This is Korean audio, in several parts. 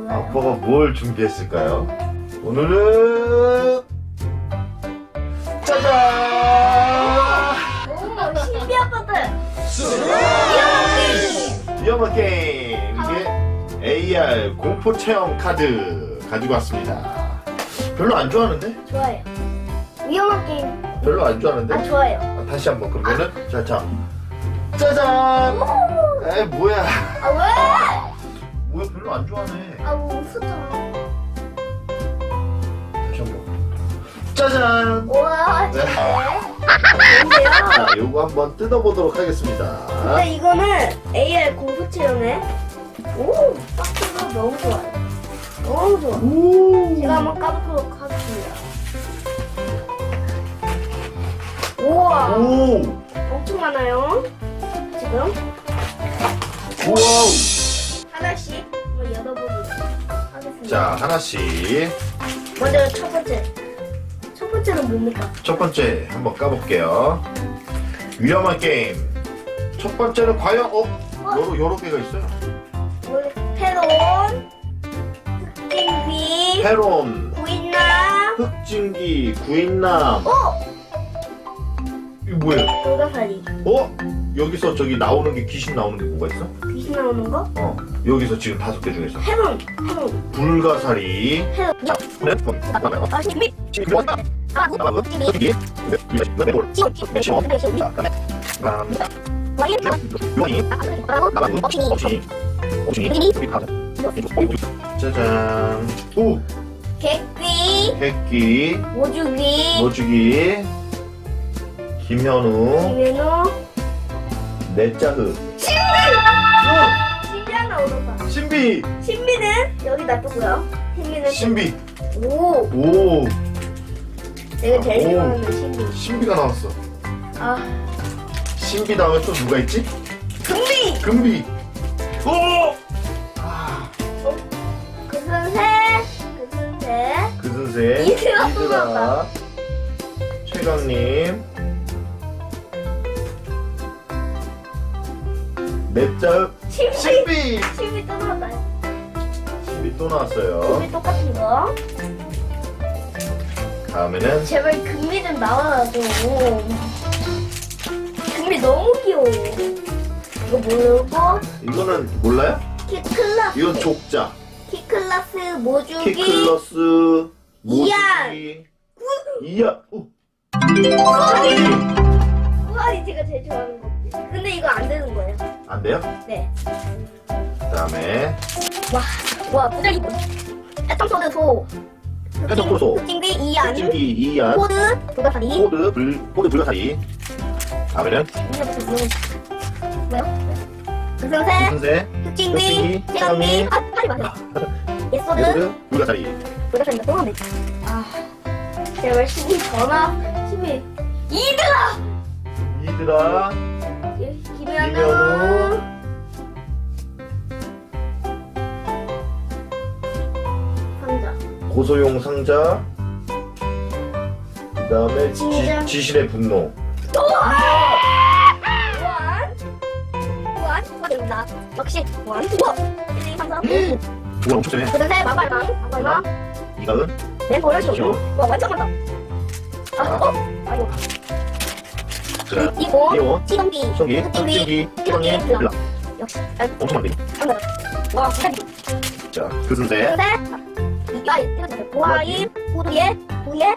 좋아요. 아빠가 뭘 준비했을까요? 오늘은 짜잔! 오, 신비한 것들. 위험한 게임! 이게 AR 공포 체험 카드 가지고 왔습니다. 별로 안 좋아하는데? 좋아요. 위험한 게임. 별로 안 좋아하는데? 아, 좋아요. 다시 한번 그러면은 자 짜잔! 에이 뭐야? 아, 왜? 뭐야 별로 안 좋아하네. 아, 웃었잖아. 다시 한번 짜잔! 우와, 네. 뭔데요? 자 요거 한번 뜯어보도록 하겠습니다. 근데 이거는 AR 공포 체험에 오, 박스가 너무 좋아요. 너무 좋아. 오. 제가 한번 까보도록 하겠습니다. 우와, 오. 엄청 많아요. 지금 와우. 하나씩 한번 열어보도록 하겠습니다. 자 하나씩 먼저 첫 번째. 첫 번째는 뭡니까? 첫 번째 한번 까볼게요. 위험한 게임. 첫 번째는 과연 여러 개가 있어요. 페론, 흑진귀, 페론, 구인남, 흑진기, 구인남. 이거 뭐예요? 돌가사리. 여기서 저기 나오는 게 귀신 나오는 게 뭐가 있어? 귀신 나오는 거? 여기서 지금 5개 중에서 페론. 불가사리. 페론. 아, 신비. 아, 흑진귀. 짜잔. 오! 개귀, 백기, 모주귀, 모주기, 김현우, 김현우, 내짜흐. 신비 하나 얻었다. 신비! 신비는 여기 놔두고요. 신비는 신비! 오, 오! 내가 제일 오. 좋아하는 신비. 신비가 나왔어. 아, 신비 다음에 또 누가 있지? 금비. 금비! 오! 그순새, 그순세, 이드라 또 이드라, 나왔다. 최강님, 내짜흐, 신비! 신비 또 나왔다. 신비 또 나왔어요. 금비 똑같은 거. 다음에는 제발 금비 좀 나와줘. 금비 너무 귀여워. 이거 모르고 이거는 몰라요? 키클라스, 이건 족자. 키클라스, 모주기, 키클러스, 모주기, 이야, 우아리 제가 제일 좋아하는 거. 근데 이거 안 되는 거예요. 안 돼요? 네. 그다음에 와, 부자기 애청소드 소. 해적고소, 흑진귀 이안. 흑진기, 이안, 코드 불가사리. 코드 불가사리. 다음에는 뭐요? 그순새, 순세, 흑진귀, 흑진귀, 최강님. 아, 하지 마세요. 예소드 예소드, 불가사리. 불가사리가 또 하네. 아, 제발 신비 전화. 신비 이드라. 이드라, 김현우. 김현우. 상자. 고소용 상자. 그다음에 진짜. 지신의 분노. 우안. 역시 우안. 우와. 1, 2, 3, 4. 그거 엄청 세네. 그런데 마발망. 이가은, 멤버를 귀여워. 줘. 와, 완전 많다. 아이고. 자, 이거 이거, 시동기. 성기, 흑진귀. 흑진기, 최강님. 최강님, 블라. 역시. 엄청 많네. 와, 부자기. 자, 그순세, 그런데 이거 보아임, 호두예, 부예,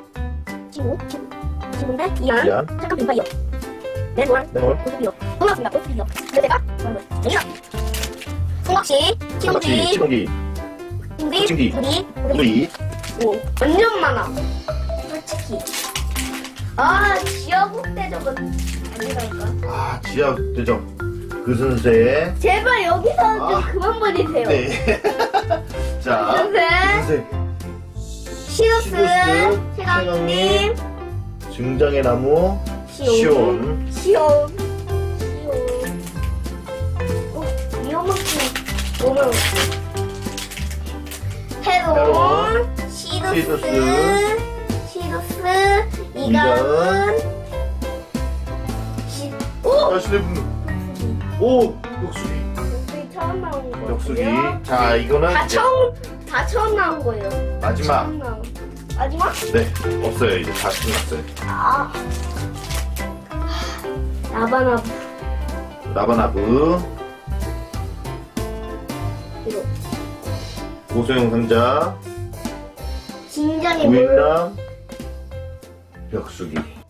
친구인데 이안, 이안, 잠깐 빈파이어, 맨월, 네월, 고수비요, 고맙습니다, 고수비요. 그래가 내가 송각시, 삼각지, 치동기, 치동기, ting기, ting기, 우리, 우리, 오, 완전 많아. 솔직히. 아, 지하국 대적은 아니라니까. 지하 대적, 그순세. 제발 여기서 아. 좀 그만 버리세요. 네. 자, 그순세, 그순세, 시우스, 시우스, 최강님, 증장의 나무, 시온, 시온. 위험하지. 너무. 헤론, 시루스, 이가은, 자신의 분노. 오, 역수기. 역수기 처음 나오는 거. 역수기. 자, 이거는 이제 다 처음 나온 거예요. 마지막. 처음 나온. 마지막? 네, 없어요. 이제 다 끝났어요. 아. 라바나부. 라바나브, 이거. 고소형 상자, 진작에 뭘. 우인당, 벽수기.